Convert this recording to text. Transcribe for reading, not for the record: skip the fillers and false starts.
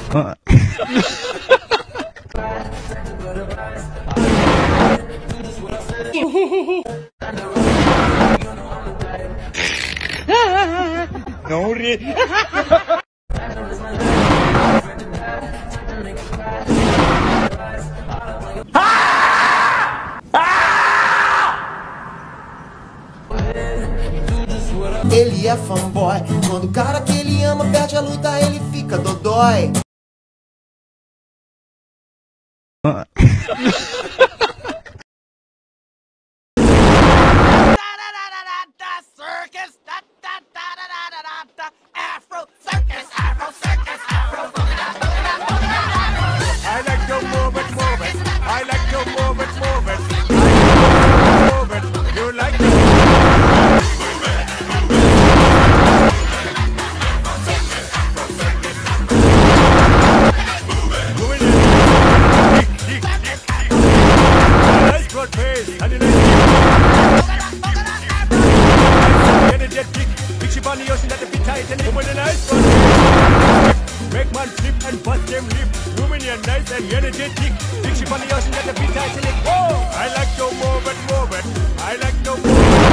No, Ele é fanboy. Quando o cara que ele ama perde a luta, ele fica dodói. I like to move it, move it. I like to move it, move it. Move it. You like to nice broad face and a nice energetic. Big ship on the ocean that the bit tight and with a nice broad face. Make man flip and bust them lip. Luminian nice and energetic. Big ship on the ocean that the bit tight and it. Whoa! I like to move it, move it. I like to move it.